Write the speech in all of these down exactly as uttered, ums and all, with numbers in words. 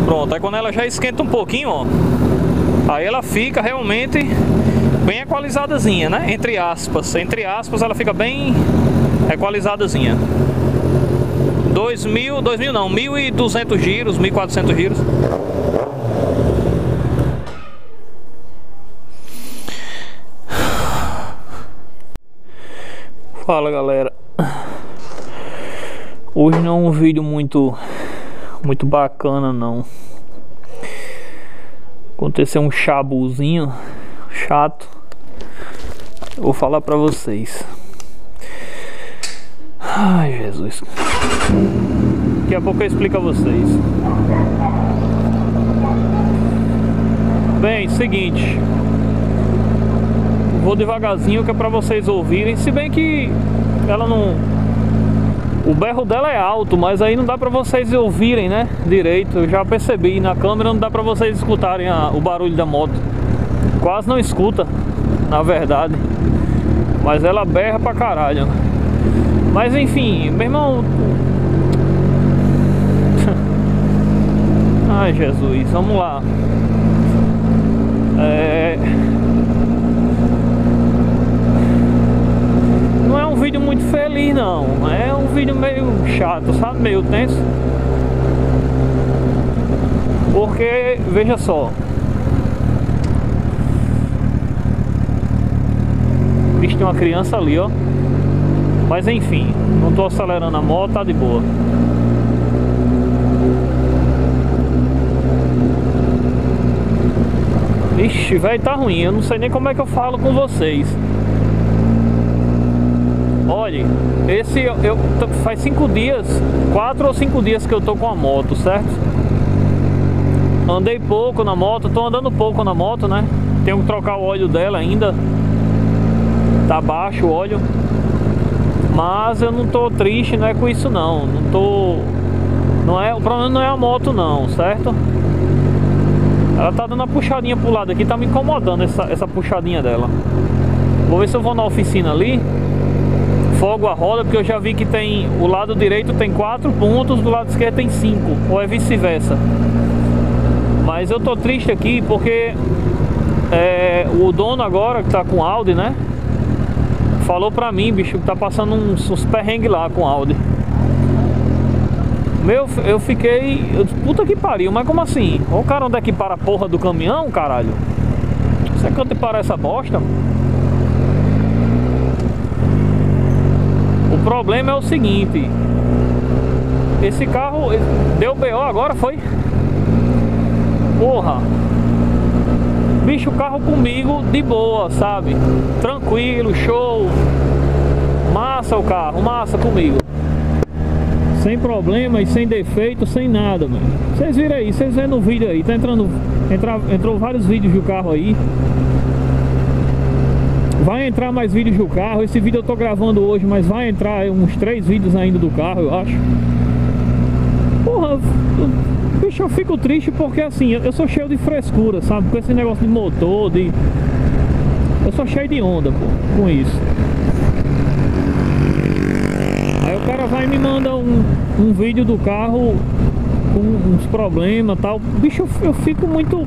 Pronto, aí quando ela já esquenta um pouquinho, ó, aí ela fica realmente bem equalizadazinha, né? Entre aspas, entre aspas ela fica bem equalizadazinha. dois mil, dois mil não, mil e duzentos giros, mil e quatrocentos giros. Fala galera, hoje não é um vídeo muito muito bacana não. Aconteceu um chabuzinho chato, eu vou falar pra vocês. Ai Jesus, daqui a pouco eu explico a vocês. Bem, seguinte, vou devagarzinho que é pra vocês ouvirem. Se bem que ela não... O berro dela é alto, mas aí não dá pra vocês ouvirem, né? Direito, eu já percebi. Na câmera não dá pra vocês escutarem a, o barulho da moto. Quase não escuta, na verdade. Mas ela berra pra caralho. Mas enfim, meu irmão... Ai Jesus, vamos lá. É... Não é um vídeo muito feliz não, é um vídeo meio chato, sabe, meio tenso. Porque, veja só, bicho, tem uma criança ali, ó. Mas enfim, não tô acelerando a moto, tá de boa. Ixi, velho, tá ruim, eu não sei nem como é que eu falo com vocês. Olha, esse eu, eu faz cinco dias, quatro ou cinco dias que eu tô com a moto, certo? Andei pouco na moto, tô andando pouco na moto, né? Tenho que trocar o óleo dela ainda. Tá baixo o óleo. Mas eu não tô triste, não é com isso não. Não tô... Não é, o problema não é a moto não, certo? Ela tá dando uma puxadinha pro lado aqui, tá me incomodando essa, essa puxadinha dela. Vou ver se eu vou na oficina ali, fogo a roda, porque eu já vi que tem... O lado direito tem quatro pontos, do lado esquerdo tem cinco, ou é vice-versa. Mas eu tô triste aqui porque é, o dono agora, que tá com Audi, né, falou pra mim, bicho, que tá passando uns, uns perrengues lá com Audi. Meu, eu fiquei... Eu, puta que pariu, mas como assim? O cara, onde é que para a porra do caminhão, caralho? Você é que eu te parar essa bosta? O problema é o seguinte: esse carro deu B O agora, foi? Porra, bicho, o carro comigo de boa, sabe? Tranquilo, show. Massa o carro, massa comigo. Sem problema e sem defeito, sem nada, mano. Vocês viram aí, vocês vêem no vídeo aí. Tá entrando, entra, entrou vários vídeos do carro aí. Vai entrar mais vídeos do carro. Esse vídeo eu tô gravando hoje, mas vai entrar uns três vídeos ainda do carro, eu acho. Porra, bicho, eu fico triste porque assim, eu sou cheio de frescura, sabe? Com esse negócio de motor, de... Eu sou cheio de onda, pô, com isso. Aí o cara vai e me manda um, um vídeo do carro com uns problemas e tal. Bicho, eu, eu fico muito...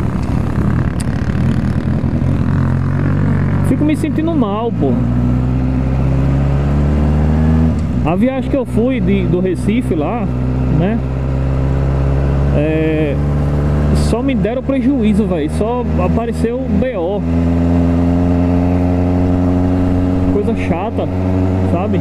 Fico me sentindo mal, pô. A viagem que eu fui de, do Recife lá, né, é, só me deram prejuízo, velho. Só apareceu B O. Coisa chata, sabe?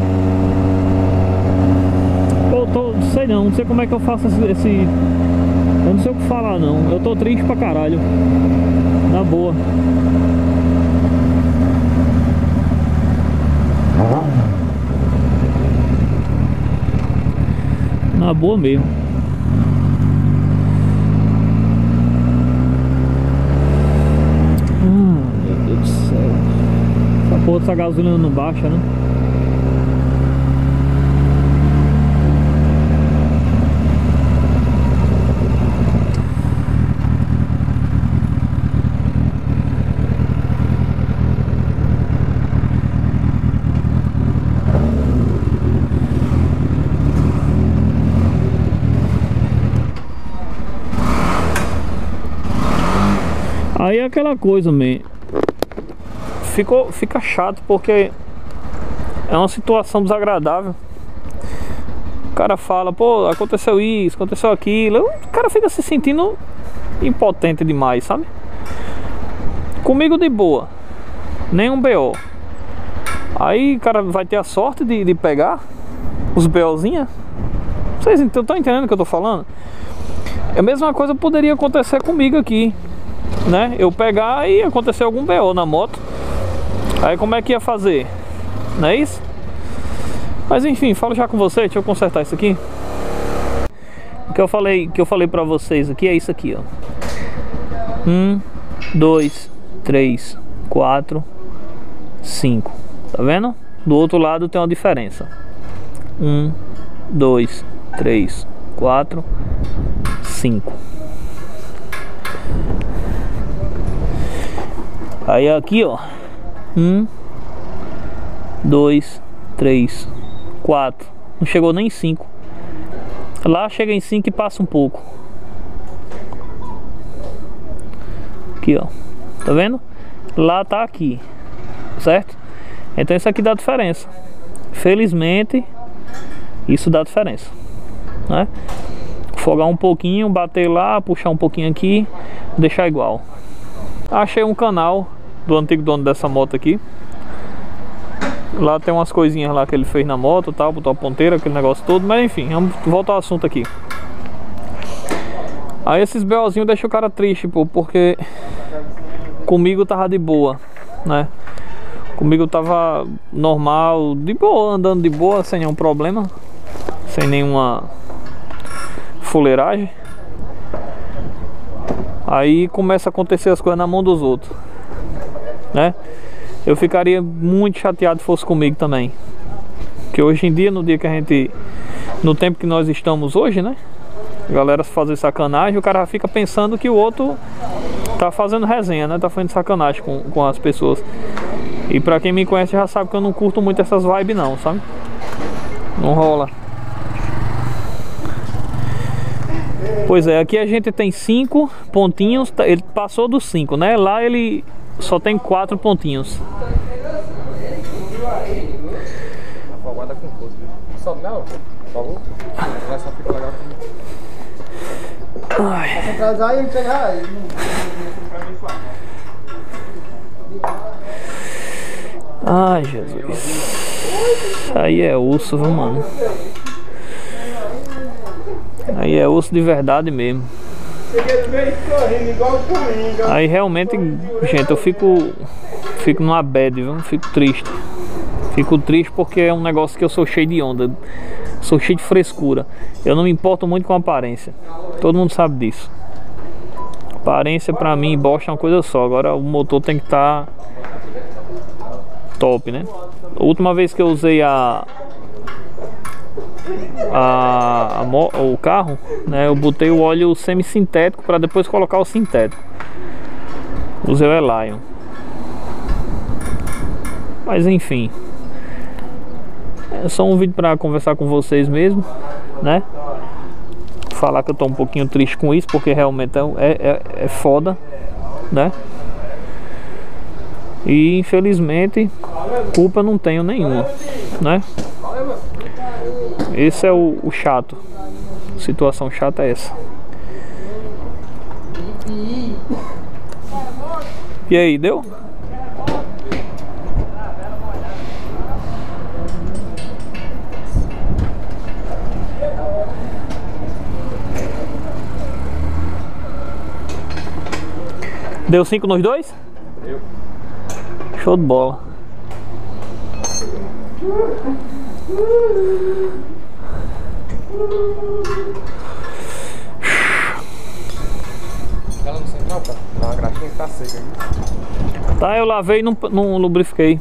Eu tô, sei não, não sei como é que eu faço esse, esse... Eu não sei o que falar não. Eu tô triste pra caralho. Na boa. Na boa mesmo. Ah, meu Deus do céu. Essa porra dessa gasolina não baixa, né? Aí é aquela coisa, man. Ficou, fica chato porque é uma situação desagradável. O cara fala, pô, aconteceu isso, aconteceu aquilo. O cara fica se sentindo impotente demais, sabe? Comigo de boa, nenhum B O. Aí o cara vai ter a sorte de, de pegar os BOzinhos. Vocês estão entendendo o que eu tô falando? A mesma coisa poderia acontecer comigo aqui, né? Eu pegar e acontecer algum B O na moto. Aí como é que ia fazer? Não é isso? Mas enfim, falo já com você, deixa eu consertar isso aqui. O que eu falei, que eu falei pra vocês aqui é isso aqui, ó. Um, dois, três, quatro, cinco. Tá vendo? Do outro lado tem uma diferença. Um, dois, três, quatro, cinco. Aí aqui, ó. Um, dois, três, quatro. Não chegou nem em cinco. Lá chega em cinco e passa um pouco. Aqui, ó. Tá vendo? Lá tá aqui. Certo? Então isso aqui dá diferença. Felizmente, isso dá diferença, né? Afogar um pouquinho, bater lá, puxar um pouquinho aqui, deixar igual. Achei um canal do antigo dono dessa moto aqui. Lá tem umas coisinhas lá que ele fez na moto, tal, botou a ponteira, aquele negócio todo. Mas enfim, vamos voltar ao assunto aqui. Aí esses BOzinhos deixam o cara triste, pô, porque comigo tava de boa, né? Comigo tava normal, de boa, andando de boa, sem nenhum problema, sem nenhuma fuleiragem. Aí começa a acontecer as coisas na mão dos outros, né? Eu ficaria muito chateado se fosse comigo também. Porque hoje em dia, no dia que a gente, no tempo que nós estamos hoje, né? A galera fazer sacanagem, o cara fica pensando que o outro tá fazendo resenha, né? Tá fazendo sacanagem com, com as pessoas. E pra quem me conhece já sabe que eu não curto muito essas vibes não, sabe? Não rola. Pois é, aqui a gente tem cinco pontinhos. Ele passou dos cinco, né? Lá ele só tem quatro pontinhos. Afogada com força. Só não, por favor. Vai só ficar legal comigo. Ai. Atrasar e pegar aí. Ai, Jesus. Aí é osso, viu, mano? Aí é osso de verdade mesmo. Aí realmente, gente, eu fico Fico numa bad, viu? Fico triste. Fico triste porque é um negócio que eu sou cheio de onda. Sou cheio de frescura. Eu não me importo muito com a aparência. Todo mundo sabe disso. Aparência pra mim e Bosch é uma coisa só. Agora o motor tem que estar tá top, né? A última vez que eu usei a, a, a o carro, né, eu botei o óleo semi-sintético para depois colocar o sintético. Usei o Elion. Mas enfim, é só um vídeo para conversar com vocês mesmo, né? Falar que eu tô um pouquinho triste com isso, porque realmente é, é, é foda, né? E infelizmente culpa não tenho nenhuma, né? Esse é o, o chato. A situação chata é essa. E aí, deu? Deu cinco nos dois? Deu. Show de bola. Ela no central, cara. Dá uma graxinha que tá seca aí. Tá, eu lavei e não, não lubrifiquei.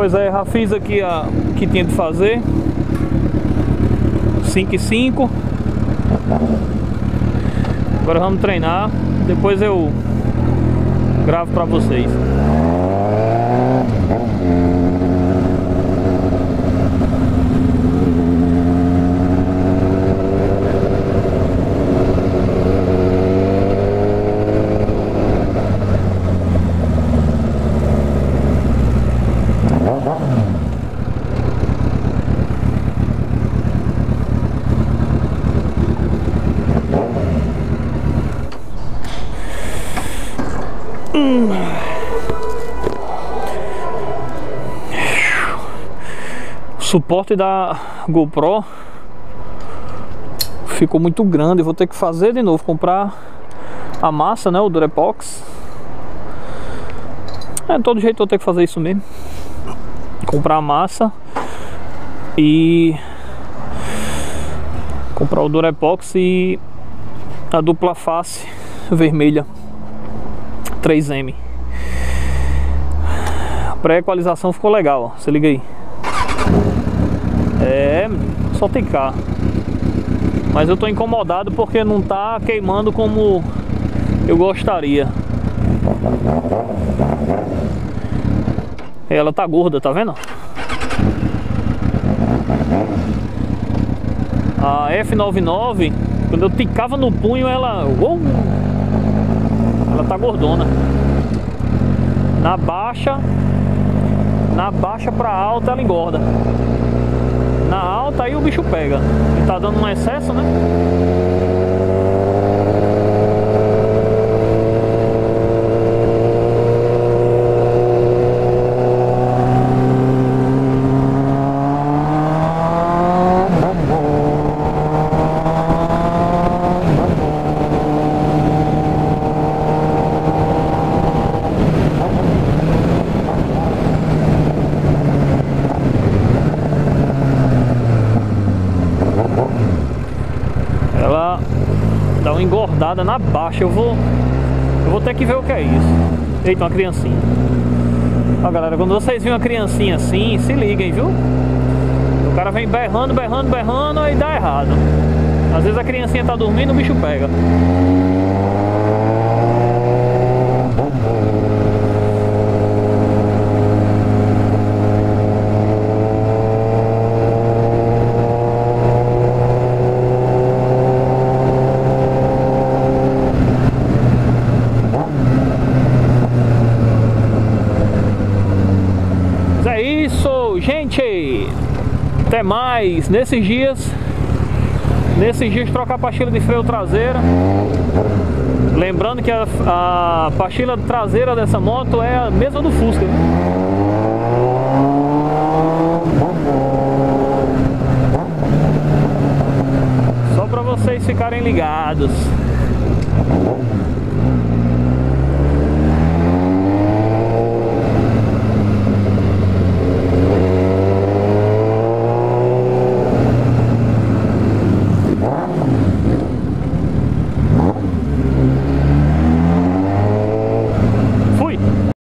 Pois é, já fiz aqui a, o que tinha de fazer. Cinco e cinco. Agora vamos treinar. Depois eu gravo pra vocês. O suporte da GoPro ficou muito grande, vou ter que fazer de novo, comprar a massa, né, o Durepox. É, de todo jeito vou ter que fazer isso mesmo, comprar a massa e comprar o Durepox e a dupla face vermelha três M. A pré-equalização ficou legal, ó. Se liga aí. É, só tem cá. Mas eu tô incomodado porque não tá queimando como eu gostaria. Ela tá gorda, tá vendo? A F noventa e nove, quando eu ticava no punho, ela... Uou, ela tá gordona. Na baixa, na baixa pra alta ela engorda. Na alta aí o bicho pega. Ele tá dando um excesso, né? Ela dá uma engordada na baixa. Eu vou Eu vou ter que ver o que é isso. Eita, uma criancinha. Ó, galera, quando vocês viram uma criancinha assim, se liguem, viu? O cara vem berrando, berrando, berrando e dá errado. Às vezes a criancinha tá dormindo, o bicho pega. Gente, até mais. Nesses dias Nesses dias trocar a pastilha de freio traseira. Lembrando que a, a pastilha traseira dessa moto é a mesma do Fusca. Só para vocês ficarem ligados.